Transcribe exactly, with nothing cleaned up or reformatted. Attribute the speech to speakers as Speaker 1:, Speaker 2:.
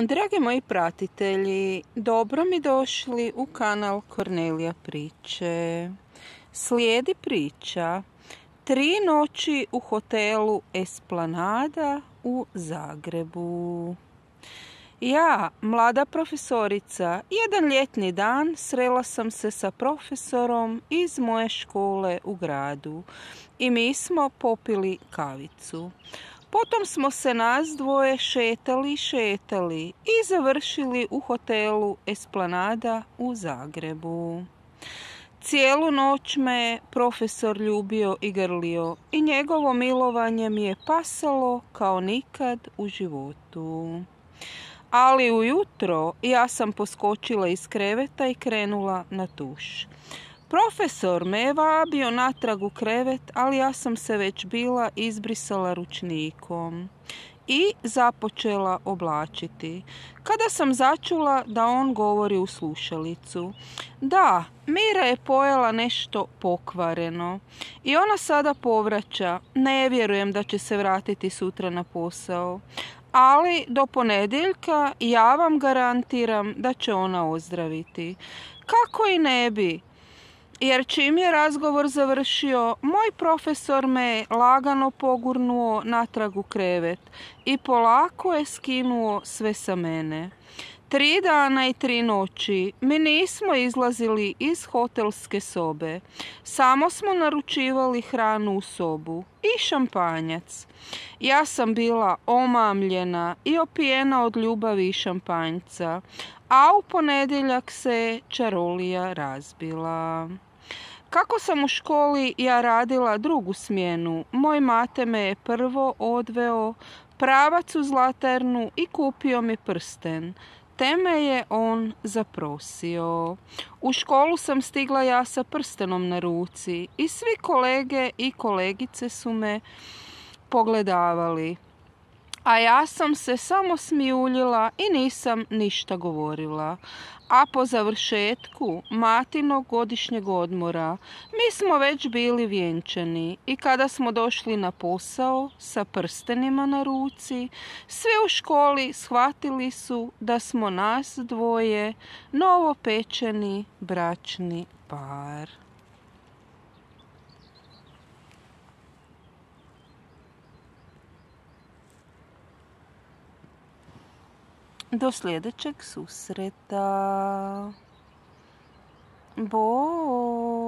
Speaker 1: Dragi moji pratitelji, dobro mi došli u kanal Kornelija priče. Slijedi priča Tri noći u hotelu Esplanada u Zagrebu. Ja, mlada profesorica, jedan ljetni dan srela sam se sa profesorom iz moje škole u gradu i mi smo popili kavicu. Potom smo se nas dvoje šetali, šetali i završili u hotelu Esplanada u Zagrebu. Cijelu noć me profesor ljubio i grlio i njegovo milovanje mi je pasalo kao nikad u životu. Ali ujutro ja sam poskočila iz kreveta i krenula na tuš. Profesor me je vabio natrag u krevet, ali ja sam se već bila izbrisala ručnikom i započela oblačiti, kada sam začula da on govori u slušalicu. Da, Mira je pojela nešto pokvareno i ona sada povraća. Ne vjerujem da će se vratiti sutra na posao, ali do ponedjeljka ja vam garantiram da će ona ozdraviti. Kako i ne bi? Jer čim je razgovor završio, moj profesor me lagano pogurnuo natrag u krevet i polako je skinuo sve sa mene. Tri dana i tri noći mi nismo izlazili iz hotelske sobe. Samo smo naručivali hranu u sobu i šampanjac. Ja sam bila omamljena i opijena od ljubavi i šampanjca, a u ponedjeljak se čarolija razbila. Kako sam u školi ja radila drugu smjenu, moj mate me je prvo odveo pravac u Zlatarnu i kupio mi prsten, te me je on zaprosio. U školu sam stigla ja sa prstenom na ruci i svi kolege i kolegice su me pogledavali, a ja sam se samo smijuljila i nisam ništa govorila. A po završetku matinog godišnjeg odmora mi smo već bili vjenčani i kada smo došli na posao sa prstenima na ruci, svi u školi shvatili su da smo nas dvoje novopečeni bračni par. Do sljedećeg susreta. Bog.